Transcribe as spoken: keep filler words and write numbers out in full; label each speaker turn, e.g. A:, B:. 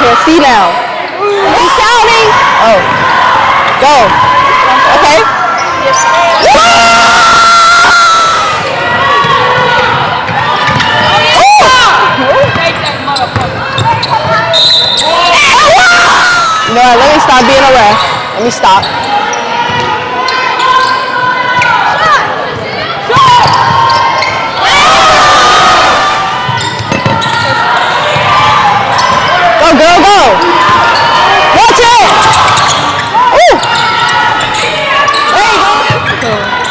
A: can't see now. He's counting. Oh. Go. Okay. No, let me stop being a ref. Let me stop. Go, girl, go. Watch it. Ooh. There you go.